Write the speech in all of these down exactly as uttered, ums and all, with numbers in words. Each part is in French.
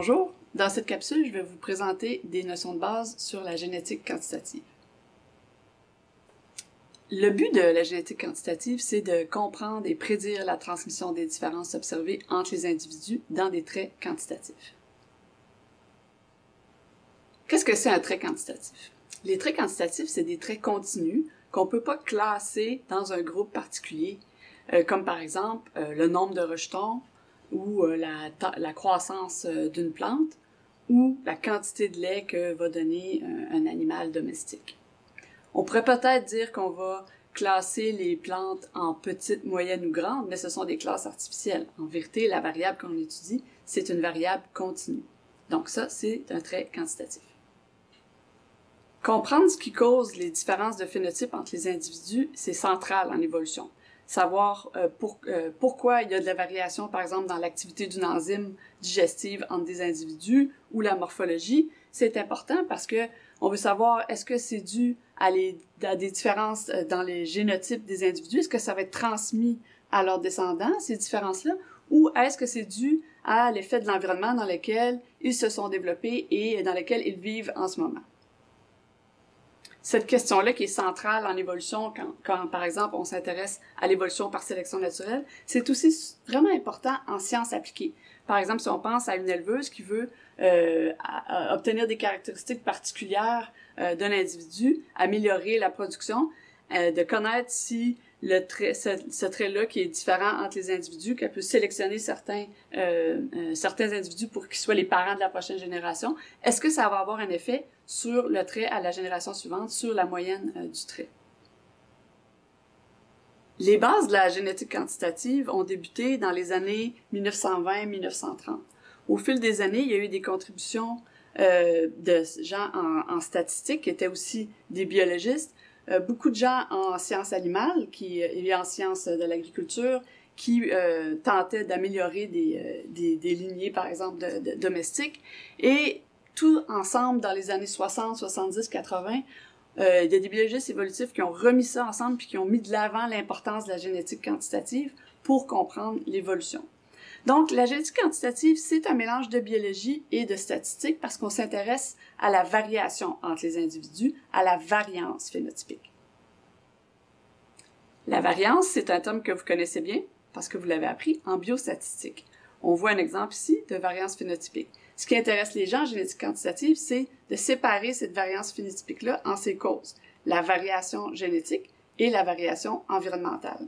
Bonjour, dans cette capsule, je vais vous présenter des notions de base sur la génétique quantitative. Le but de la génétique quantitative, c'est de comprendre et prédire la transmission des différences observées entre les individus dans des traits quantitatifs. Qu'est-ce que c'est un trait quantitatif? Les traits quantitatifs, c'est des traits continus qu'on ne peut pas classer dans un groupe particulier, euh, comme par exemple euh, le nombre de rejetons, ou euh, la, la croissance euh, d'une plante, ou la quantité de lait que va donner euh, un animal domestique. On pourrait peut-être dire qu'on va classer les plantes en petites, moyennes ou grandes, mais ce sont des classes artificielles. En vérité, la variable qu'on étudie, c'est une variable continue. Donc ça, c'est un trait quantitatif. Comprendre ce qui cause les différences de phénotype entre les individus, c'est central en évolution. Savoir euh, pour, euh, pourquoi il y a de la variation, par exemple, dans l'activité d'une enzyme digestive entre des individus ou la morphologie, c'est important parce que on veut savoir est-ce que c'est dû à, les, à des différences dans les génotypes des individus, est-ce que ça va être transmis à leurs descendants, ces différences-là, ou est-ce que c'est dû à l'effet de l'environnement dans lequel ils se sont développés et dans lequel ils vivent en ce moment. Cette question-là qui est centrale en évolution, quand, quand par exemple on s'intéresse à l'évolution par sélection naturelle, c'est aussi vraiment important en sciences appliquées. Par exemple, si on pense à une éleveuse qui veut euh, à, à obtenir des caractéristiques particulières euh, d'un individu, améliorer la production, euh, de connaître si le trait, ce, ce trait-là qui est différent entre les individus, qu'elle peut sélectionner certains, euh, euh, certains individus pour qu'ils soient les parents de la prochaine génération, est-ce que ça va avoir un effet sur le trait à la génération suivante, sur la moyenne euh, du trait? Les bases de la génétique quantitative ont débuté dans les années mille neuf cent vingt à mille neuf cent trente. Au fil des années, il y a eu des contributions euh, de gens en, en statistique qui étaient aussi des biologistes, euh, beaucoup de gens en sciences animales qui, et en sciences de l'agriculture qui euh, tentaient d'améliorer des, euh, des, des lignées, par exemple, de, de, domestiques. Et tout ensemble, dans les années soixante, soixante-dix, quatre-vingts, euh, il y a des biologistes évolutifs qui ont remis ça ensemble puis qui ont mis de l'avant l'importance de la génétique quantitative pour comprendre l'évolution. Donc, la génétique quantitative, c'est un mélange de biologie et de statistique parce qu'on s'intéresse à la variation entre les individus, à la variance phénotypique. La variance, c'est un terme que vous connaissez bien parce que vous l'avez appris en biostatistique. On voit un exemple ici de variance phénotypique. Ce qui intéresse les gens en génétique quantitative, c'est de séparer cette variance phénotypique-là en ses causes, la variation génétique et la variation environnementale.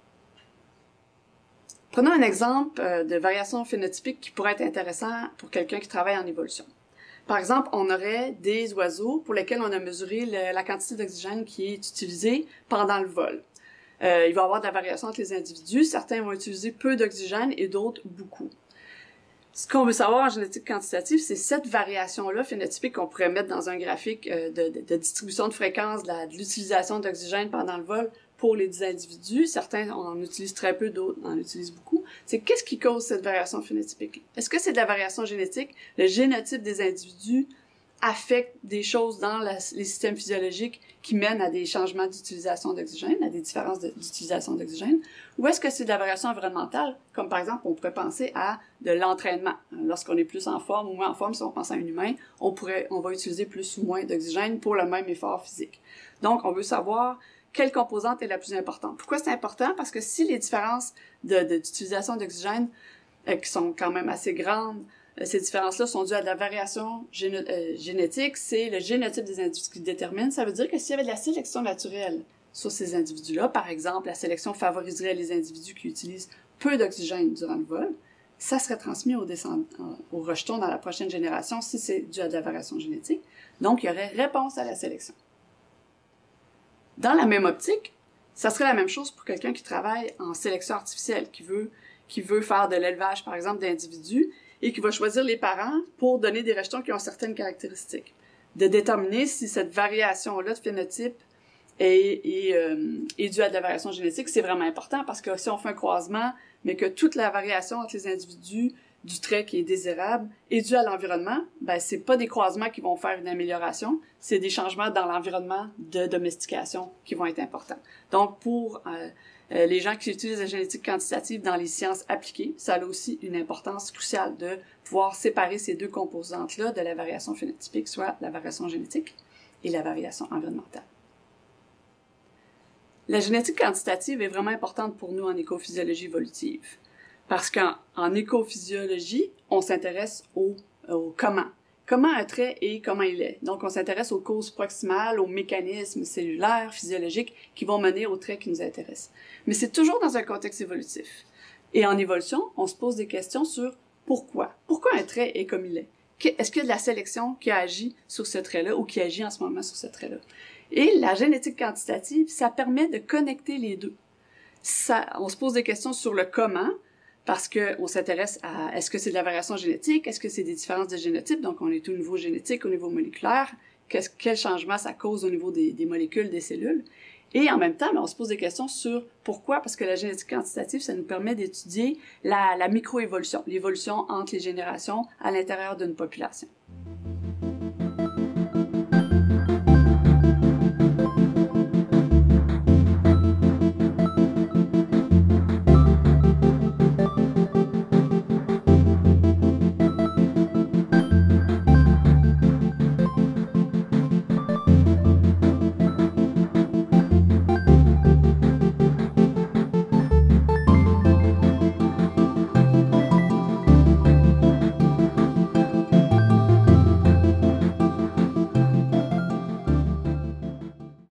Prenons un exemple de variation phénotypique qui pourrait être intéressant pour quelqu'un qui travaille en évolution. Par exemple, on aurait des oiseaux pour lesquels on a mesuré le, la quantité d'oxygène qui est utilisée pendant le vol. Euh, il va y avoir de la variation entre les individus. Certains vont utiliser peu d'oxygène et d'autres beaucoup. Ce qu'on veut savoir en génétique quantitative, c'est cette variation-là phénotypique qu'on pourrait mettre dans un graphique euh, de, de, de distribution de fréquence de, la, de l'utilisation d'oxygène pendant le vol pour les individus. Certains en utilisent très peu, d'autres en utilisent beaucoup. C'est qu'est-ce qui cause cette variation phénotypique? Est-ce que c'est de la variation génétique? Le génotype des individus affecte des choses dans la, les systèmes physiologiques qui mènent à des changements d'utilisation d'oxygène, à des différences de, d'utilisation d'oxygène? Ou est-ce que c'est de la variation environnementale? Comme par exemple, on pourrait penser à de l'entraînement. Lorsqu'on est plus en forme ou moins en forme, si on pense à un humain, on pourrait, on va utiliser plus ou moins d'oxygène pour le même effort physique. Donc, on veut savoir quelle composante est la plus importante. Pourquoi c'est important? Parce que si les différences de, de, d'utilisation d'oxygène, euh, qui sont quand même assez grandes, ces différences-là sont dues à de la variation géno- euh, génétique. C'est le génotype des individus qui détermine. Ça veut dire que s'il y avait de la sélection naturelle sur ces individus-là, par exemple, la sélection favoriserait les individus qui utilisent peu d'oxygène durant le vol, ça serait transmis aux, descend- aux rejetons dans la prochaine génération si c'est dû à de la variation génétique. Donc, il y aurait réponse à la sélection. Dans la même optique, ça serait la même chose pour quelqu'un qui travaille en sélection artificielle, qui veut, qui veut faire de l'élevage, par exemple, d'individus, et qui va choisir les parents pour donner des rejetons qui ont certaines caractéristiques. De déterminer si cette variation-là de phénotype est, est, euh, est due à de la variation génétique, c'est vraiment important parce que si on fait un croisement, mais que toute la variation entre les individus du trait qui est désirable est due à l'environnement, ben c'est pas des croisements qui vont faire une amélioration, c'est des changements dans l'environnement de domestication qui vont être importants. Donc, pour euh, Euh, les gens qui utilisent la génétique quantitative dans les sciences appliquées, ça a aussi une importance cruciale de pouvoir séparer ces deux composantes-là de la variation phénotypique, soit la variation génétique et la variation environnementale. La génétique quantitative est vraiment importante pour nous en écophysiologie évolutive, parce qu'en en écophysiologie, on s'intéresse au, au comment. Comment un trait est, comment il est. Donc, on s'intéresse aux causes proximales, aux mécanismes cellulaires, physiologiques qui vont mener aux traits qui nous intéressent. Mais c'est toujours dans un contexte évolutif. Et en évolution, on se pose des questions sur pourquoi. Pourquoi un trait est comme il est? Est-ce qu'il y a de la sélection qui agit sur ce trait-là ou qui agit en ce moment sur ce trait-là? Et la génétique quantitative, ça permet de connecter les deux. Ça, on se pose des questions sur le comment, parce qu'on s'intéresse à est-ce que c'est de la variation génétique, est-ce que c'est des différences de génotype, donc on est au niveau génétique, au niveau moléculaire, qu'est-ce, quel changement ça cause au niveau des, des molécules, des cellules. Et en même temps, ben, on se pose des questions sur pourquoi, parce que la génétique quantitative, ça nous permet d'étudier la, la microévolution, l'évolution entre les générations à l'intérieur d'une population.